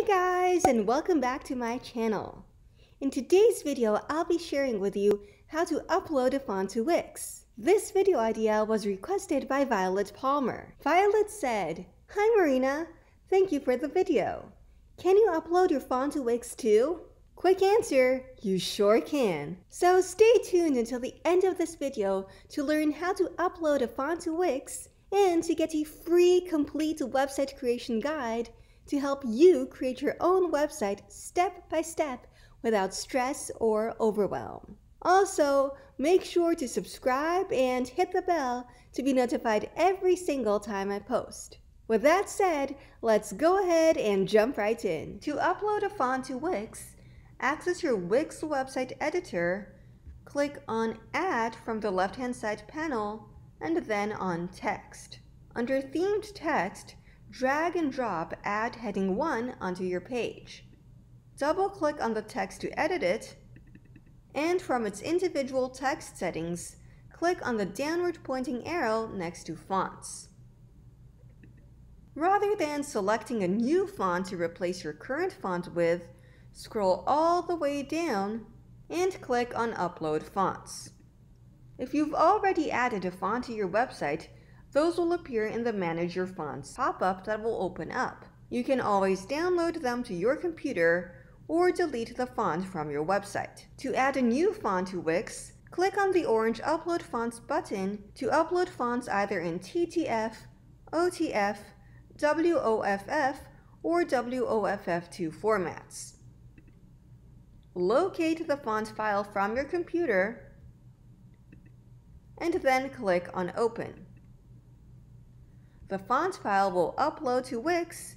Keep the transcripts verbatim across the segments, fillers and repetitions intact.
guys, and welcome back to my channel. In today's video, I'll be sharing with you how to upload a font to Wix. This video idea was requested by Violet Palmer. Violet said, "Hi Marina, thank you for the video. Can you upload your font to Wix too?" Quick answer, you sure can. So stay tuned until the end of this video to learn how to upload a font to Wix and to get a free complete website creation guide to help you create your own website step by step without stress or overwhelm. Also, make sure to subscribe and hit the bell to be notified every single time I post. With that said, let's go ahead and jump right in. To upload a font to Wix, access your Wix website editor, click on Add from the left-hand side panel, and then on Text. Under Themed Text, drag and drop Add Heading one onto your page. Double-click on the text to edit it, and from its individual text settings, click on the downward pointing arrow next to Fonts. Rather than selecting a new font to replace your current font with, scroll all the way down and click on Upload Fonts. If you've already added a font to your website, those will appear in the Manage Your Fonts pop-up that will open up. You can always download them to your computer or delete the font from your website. To add a new font to Wix, click on the orange Upload Fonts button to upload fonts either in T T F, O T F, W O F F, or W O F F two formats. Locate the font file from your computer and then click on Open. The font file will upload to Wix,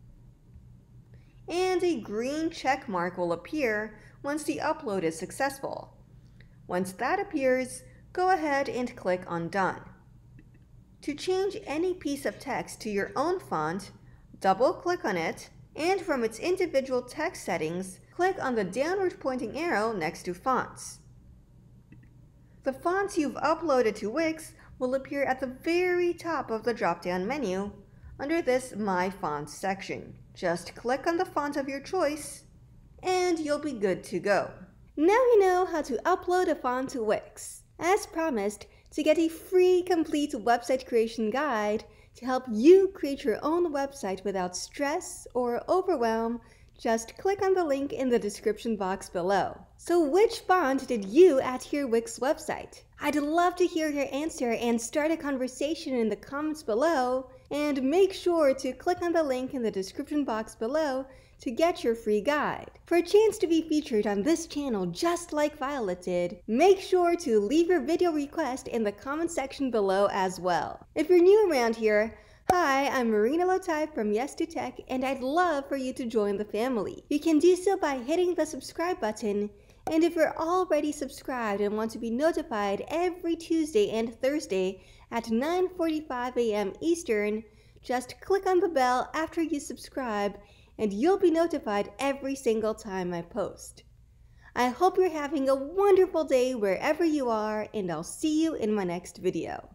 and a green check mark will appear once the upload is successful. Once that appears, go ahead and click on Done. To change any piece of text to your own font, double-click on it, and from its individual text settings, click on the downward pointing arrow next to Fonts. The fonts you've uploaded to Wix will appear at the very top of the drop-down menu under this My Fonts section. Just click on the font of your choice and you'll be good to go. Now you know how to upload a font to Wix. As promised, to get a free complete website creation guide to help you create your own website without stress or overwhelm, just click on the link in the description box below. So which font did you add to your Wix website? I'd love to hear your answer and start a conversation in the comments below, and make sure to click on the link in the description box below to get your free guide. For a chance to be featured on this channel just like Violet did, make sure to leave your video request in the comment section below as well. If you're new around here, hi, I'm Marina Lotay from Yes to Tech, and I'd love for you to join the family. You can do so by hitting the subscribe button, and if you're already subscribed and want to be notified every Tuesday and Thursday at nine forty-five a m Eastern, just click on the bell after you subscribe and you'll be notified every single time I post. I hope you're having a wonderful day wherever you are, and I'll see you in my next video.